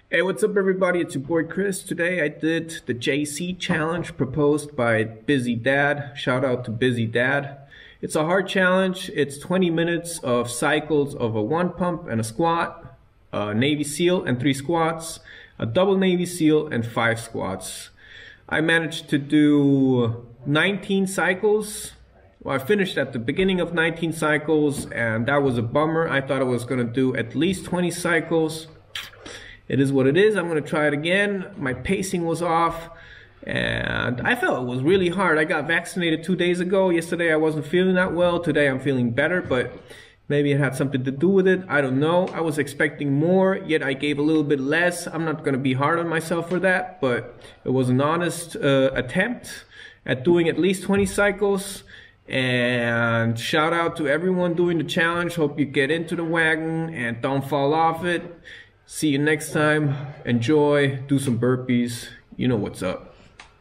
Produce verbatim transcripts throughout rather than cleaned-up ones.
Hey, what's up everybody? It's your boy Chris. Today I did the J C challenge proposed by Busy Dad. Shout out to Busy Dad. It's a hard challenge. It's twenty minutes of cycles of a one pump and a squat, a Navy SEAL and three squats, a double Navy SEAL and five squats. I managed to do nineteen cycles. Well, I finished at the beginning of nineteen cycles and that was a bummer. I thought I was gonna do at least twenty cycles. It is what it is. I'm gonna try it again. My pacing was off and I felt it was really hard. I got vaccinated two days ago. Yesterday I wasn't feeling that well. Today I'm feeling better, but maybe it had something to do with it. I don't know. I was expecting more, yet I gave a little bit less. I'm not gonna be hard on myself for that, but it was an honest uh, attempt at doing at least twenty cycles. And shout out to everyone doing the challenge. Hope you get into the wagon and don't fall off it. See you next time. Enjoy. Do some burpees. You know what's up.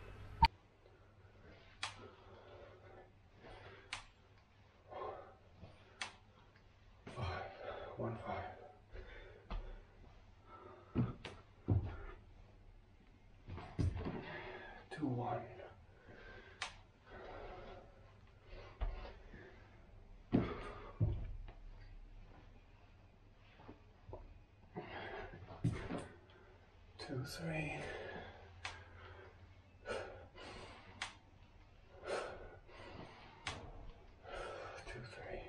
Five, one, five. Two, one. Two, three. Two, three.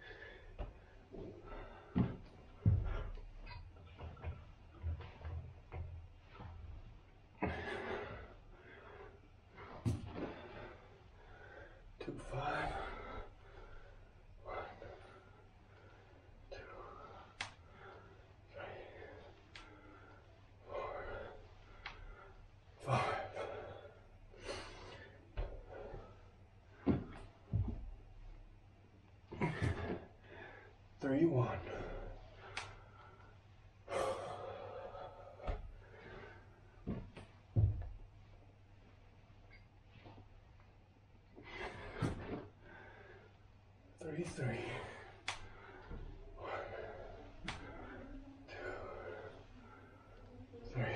Two, five. One, two, three, four, five. Three, one. Three, three. One, two, three.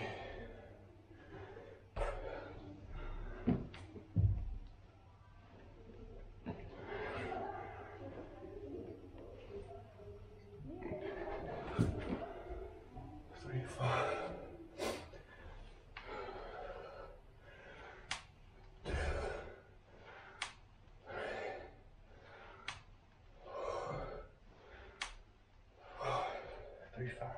Three, five. Three, five.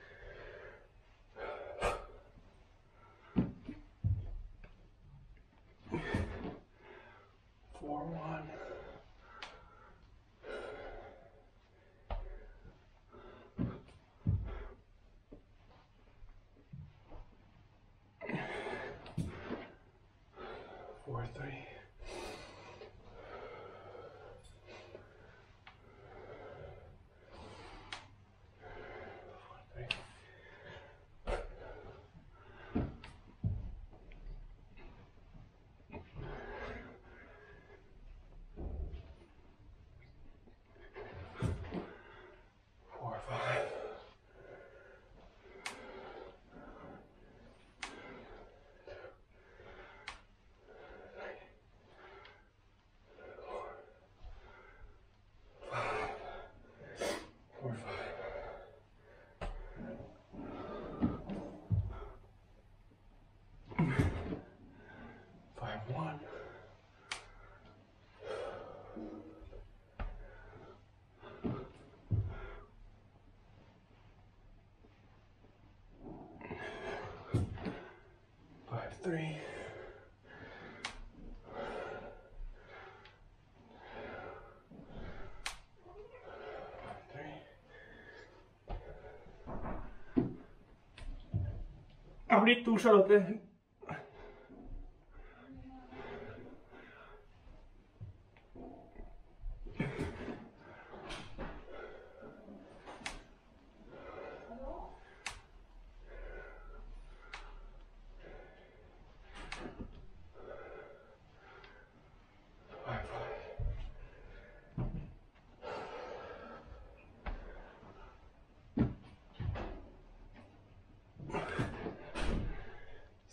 Four, one. Four, three. Four, three. Four, five. Four, five. Five, one. Five, three. Abrí tú, Charlotte. Five, five.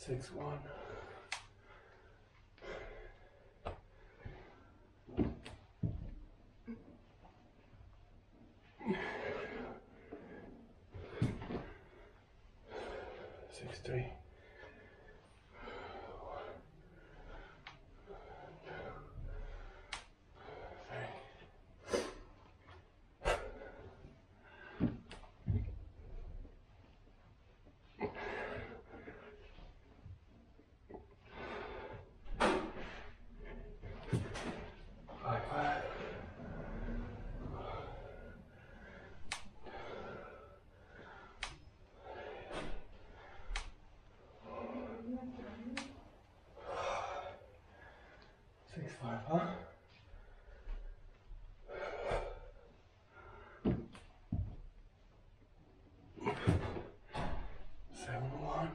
Six one. Six three. Six five, huh? Seven one.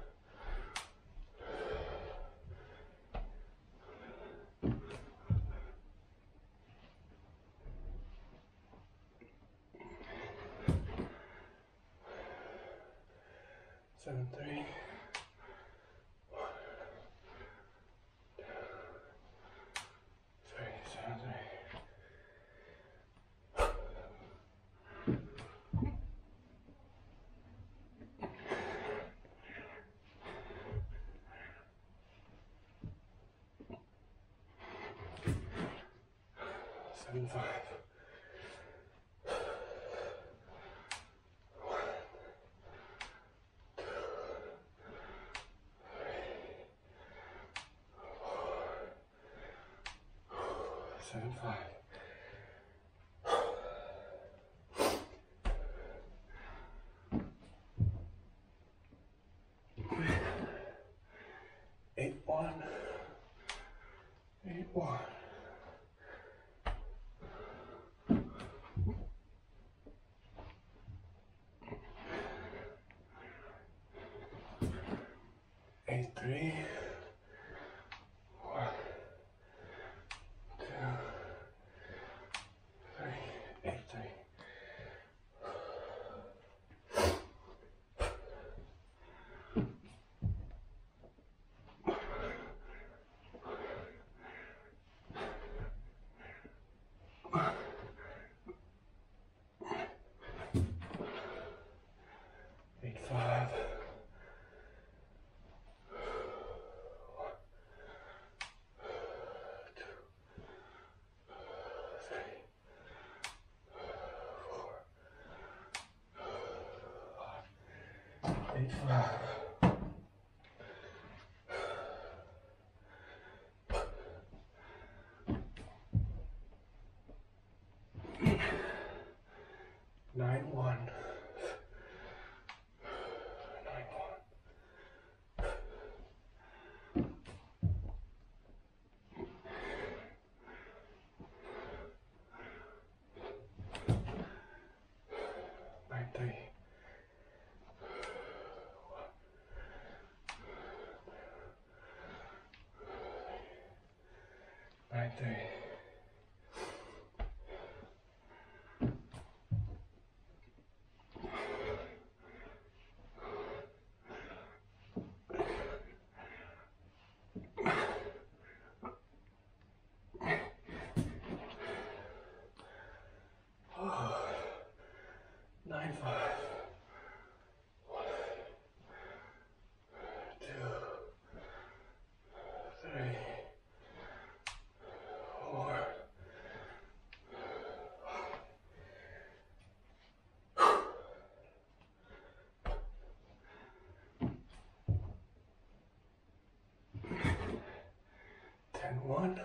Seven three. Seven five. Seven five. Eight one. Eight one. Eight three. One, two, three. Eight three. Eight five. Eight five. Nine one. Nine one. Nine three. Nine three. Nine five. One, two, three, four. Ten one.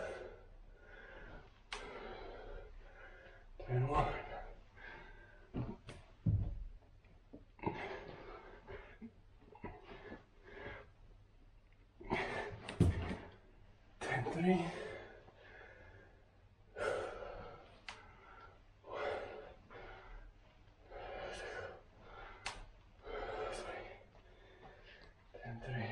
Ten one. Ten three. Ten three.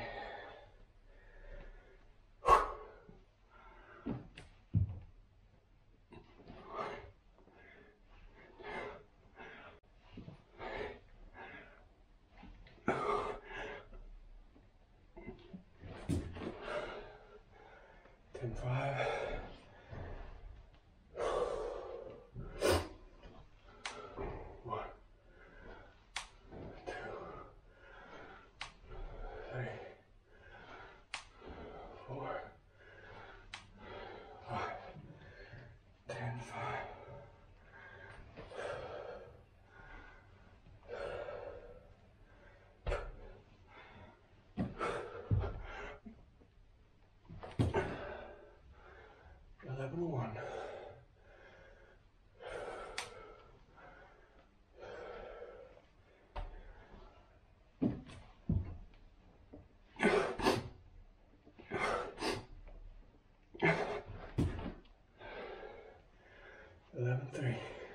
three.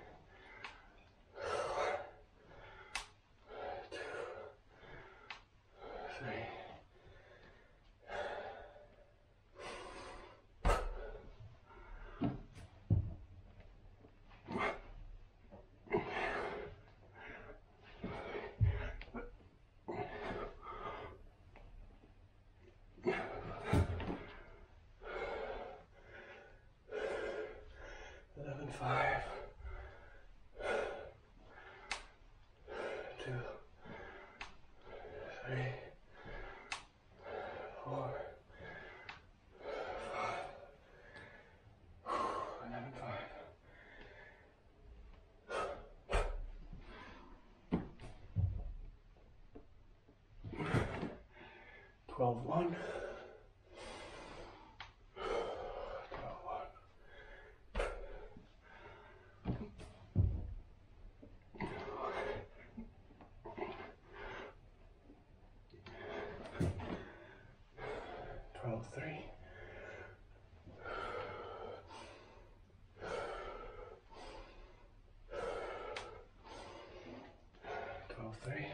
Eleven, five, two, three, four, five, eleven, five. Twelve, one. Twelve, three. Twelve, three.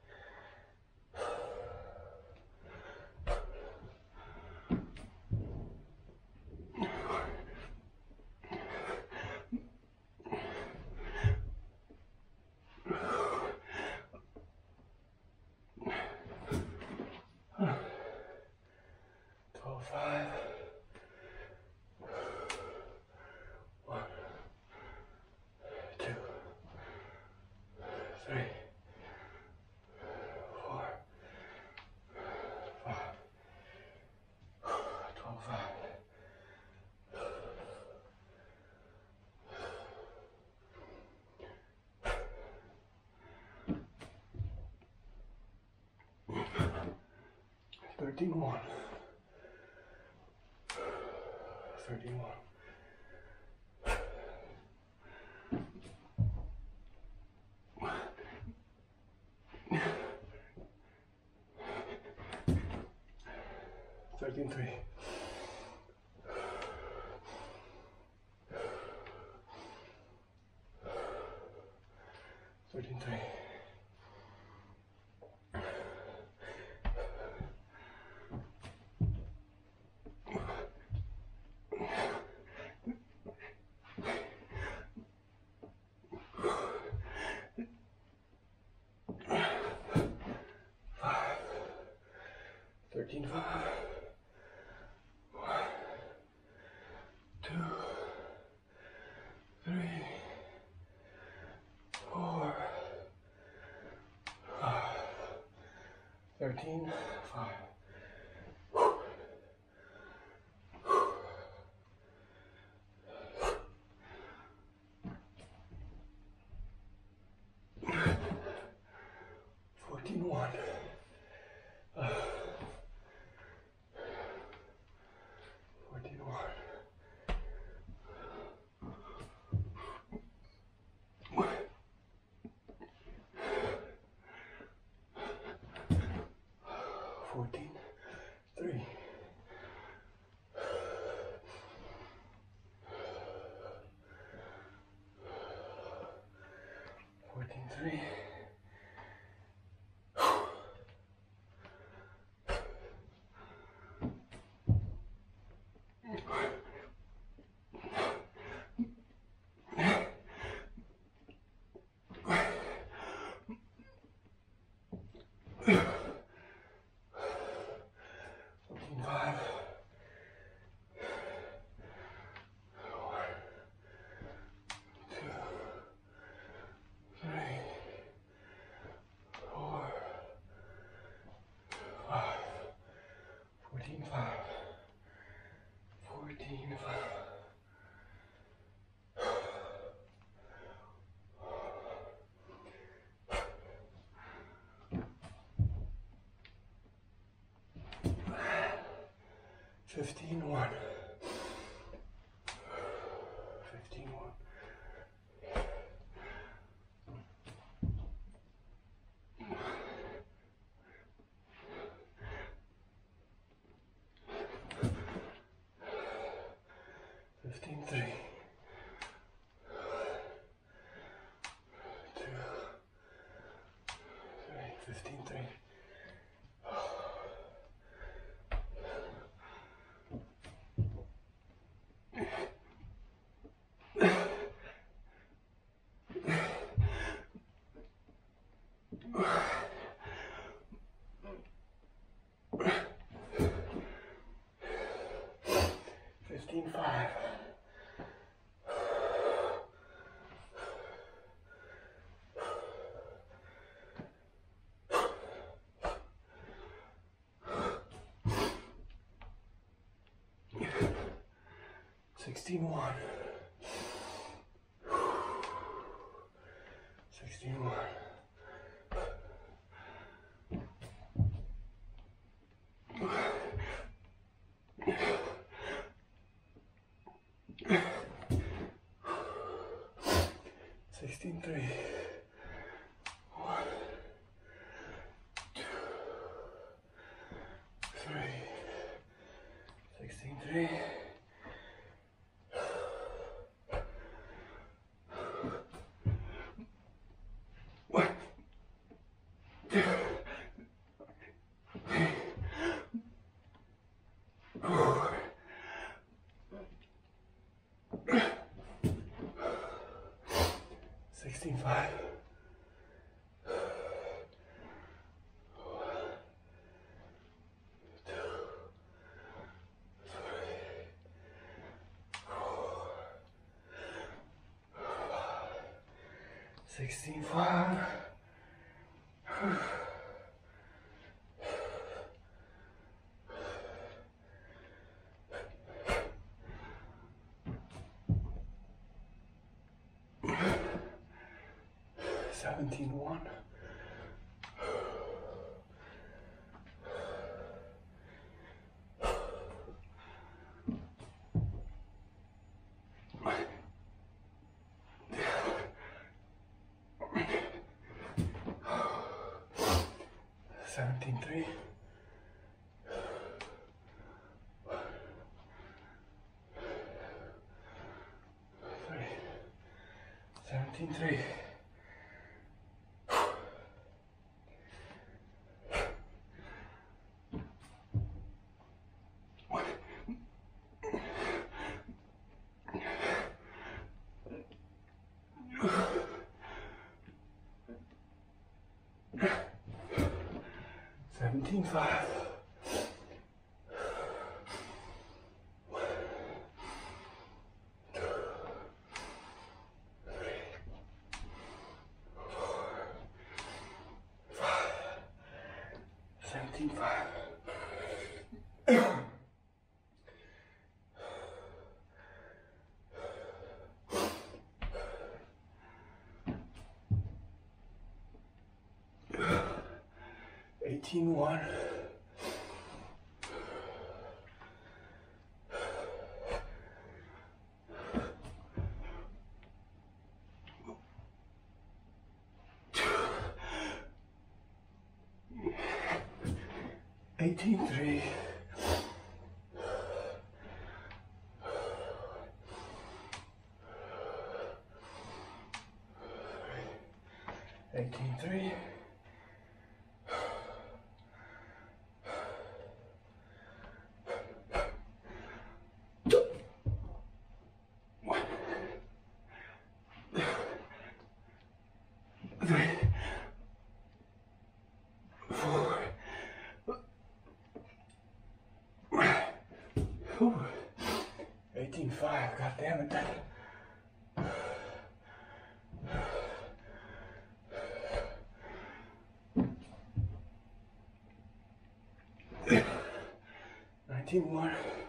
Twelve, five. One, two, three, four, five. Twelve, five. Thirteen, one. Thirteen, one. Thirteen, three. Thirteen, three. Thirteen, five. One, two, three, four, five. Thirteen, five. Fourteen, one. Uh, fourteen, one. Fourteen, three. Fourteen, three. Fourteen, five. One, two, three, four, five. Fourteen, five. Fourteen, five. Fifteen, one. Fifteen, one. Fifteen, three. fifteen three. fifteen five. Sixteen one. Sixteen one. Sixteen three. One, two, three. Sixteen three. One, two, three, four. Sixteen five. Sixteen five. Seventeen one. Seventeen three. Three. Seventeen three. Seventeen five. Seventeen five. Eighteen one. Eighteen three. Eighteen three. Three, four, Whew. eighteen five, god damn it. nineteen one.